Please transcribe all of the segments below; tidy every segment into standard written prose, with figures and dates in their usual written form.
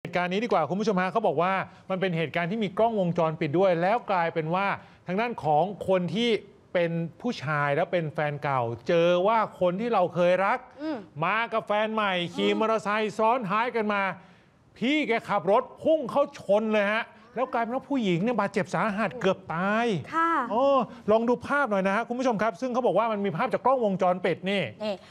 เหตุการณ์นี้ดีกว่าคุณผู้ชมฮะเขาบอกว่ามันเป็นเหตุการณ์ที่มีกล้องวงจรปิดด้วยแล้วกลายเป็นว่าทางด้านของคนที่เป็นผู้ชายแล้วเป็นแฟนเก่าเจอว่าคนที่เราเคยรักมากับแฟนใหม่ขี่มอเตอร์ไซค์ซ้อนท้ายกันมาพี่แกขับรถพุ่งเข้าชนเลยฮะแล้วกลายเป็นว่าผู้หญิงเนี่ยบาดเจ็บสาหัสเกือบตายค่ะลองดูภาพหน่อยนะฮะคุณผู้ชมครับซึ่งเขาบอกว่ามันมีภาพจากกล้องวงจรปิดนี่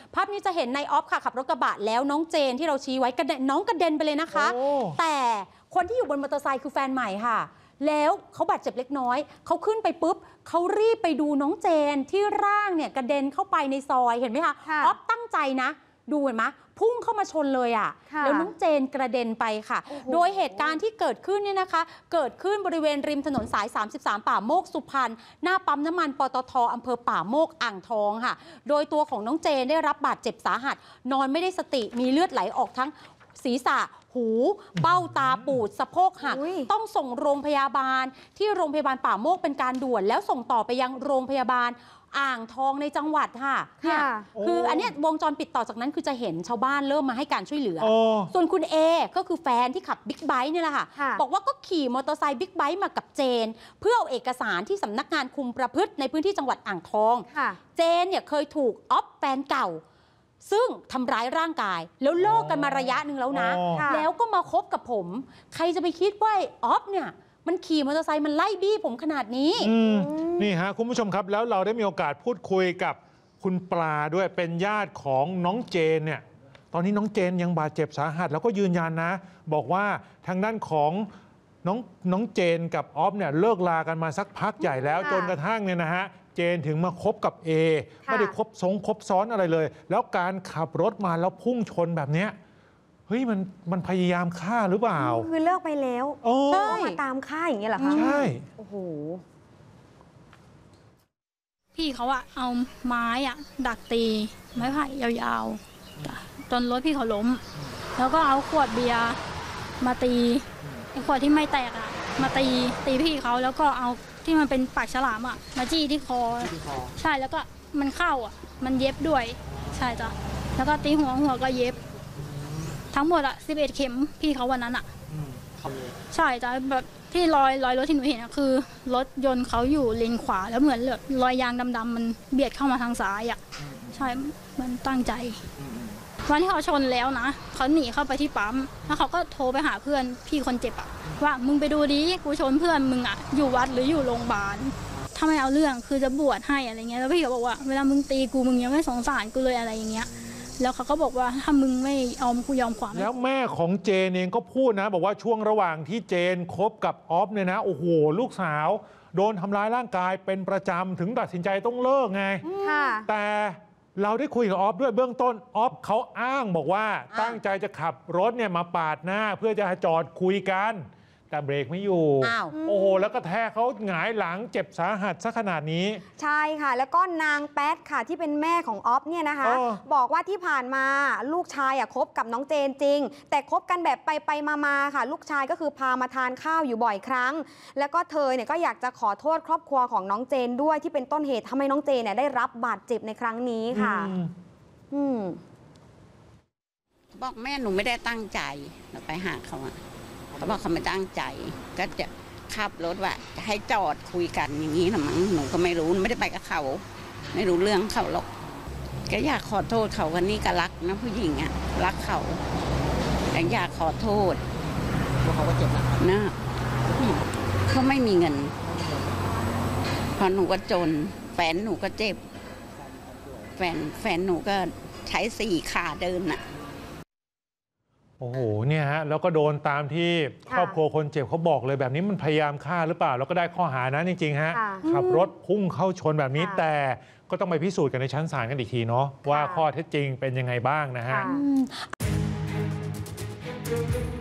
นี่ฮะคุณผู้ชมครับแล้วเราได้มีโอกาสพูดคุยกับคุณปลาด้วยเป็นญาติของน้องเจนเนี่ยตอนนี้น้องเจนยังบาดเจ็บสาหัสแล้วก็ยืนยันนะบอกว่าทางด้านของน้องเจนกับออฟเนี่ยเลิกลากันมาสักพักใหญ่แล้วจนกระทั่งเนี่ยนะฮะเจนถึงมาคบกับเอไม่ได้คบซ้อนอะไรเลยแล้วการขับรถมาแล้วพุ่งชนแบบเนี้ยเฮ้ยมันพยายามฆ่าหรือเปล่าคือเลิกไปแล้วใช่มาตามฆ่าอย่างเงี้ยเหรอคะใช่โอ้โหพี่เขาอะเอาไม้อะดักตีไม้ไผ่ยาวๆจนรถพี่เขาล้มแล้วก็เอาขวดเบียร์มาตีไอ้ขวดที่ไม่แตกอะมาตีพี่เขาแล้วก็เอาที่มันเป็นปากฉลามอะมาจี้ที่คอใช่แล้วก็มันเข้าอะมันเย็บด้วยใช่จ้ะแล้วก็ตีหัวก็เย็บทั้งหมดอะ11 เข็มพี่เขาวันนั้นอะใช่จ้ะแบบที่รอยรถที่หนูเห็นอะคือรถยนต์เขาอยู่เลนขวาแล้วเหมือนรอยยางดำๆมันเบียดเข้ามาทางซ้ายอะใช่มันตั้งใจวันที่เขาชนแล้วนะเขาหนีเข้าไปที่ปั๊มแล้วเขาก็โทรไปหาเพื่อนพี่คนเจ็บอะว่ามึงไปดูดิกูชนเพื่อนมึงอะอยู่วัดหรืออยู่โรงพยาบาลถ้าไม่เอาเรื่องคือจะบวชให้อะไรเงี้ยแล้วพี่เขาบอกว่าเวลามึงตีกูมึงยังไม่สงสารกูเลยอะไรอย่างเงี้ยแล้วเขาก็บอกว่าถ้ามึงไม่เอากูยอมความแล้วแม่ของเจนเองก็พูดนะบอกว่าช่วงระหว่างที่เจนคบกับออฟเนี่ยนะโอ้โหลูกสาวโดนทำร้ายร่างกายเป็นประจำถึงตัดสินใจต้องเลิกไงแต่เราได้คุยกับออฟด้วยเบื้องต้นออฟเขาอ้างบอกว่าตั้งใจจะขับรถเนี่ยมาปาดหน้าเพื่อจะจอดคุยกันแต่เบรกไม่อยู่โอ้โหแล้วก็แทกเขาหงายหลังเจ็บสาหัสซะขนาดนี้ใช่ค่ะแล้วก็นางแป๊ดค่ะที่เป็นแม่ของออฟเนี่ยนะคะบอกว่าที่ผ่านมาลูกชายคบกับน้องเจนจริงแต่คบกันแบบไปมาค่ะลูกชายก็คือพามาทานข้าวอยู่บ่อยครั้งแล้วก็เธอเนี่ยก็อยากจะขอโทษครอบครัวของน้องเจนด้วยที่เป็นต้นเหตุทำให้น้องเจนเนี่ยได้รับบาดเจ็บในครั้งนี้ค่ะบอกแม่หนูไม่ได้ตั้งใจไปหาเขาเขาบอกเขาไม่ตั้งใจก็จะขับรถว่าจะให้จอดคุยกันอย่างนี้นะมั้งหนูก็ไม่รู้ไม่ได้ไปกับเขาไม่รู้เรื่องเขาหรอกก็อยากขอโทษเขาวันนี้ก็รักนะผู้หญิงอ่ะรักเขาแต่อยากขอโทษเขาก็เจ็บนะเขาไม่มีเงินพอหนูก็จนแฟนหนูก็เจ็บแฟนหนูก็ใช้4 ขาเดินน่ะโอ้โหเนี่ยฮะแล้วก็โดนตามที่ครอบครัวคนเจ็บเขาบอกเลยแบบนี้มันพยายามฆ่าหรือเปล่าแล้วก็ได้ข้อหานะจริงๆฮะขับรถพุ่งเข้าชนแบบนี้แต่ก็ต้องไปพิสูจน์กันในชั้นศาลกันอีกทีเนาะว่าข้อเท็จจริงเป็นยังไงบ้างนะฮะ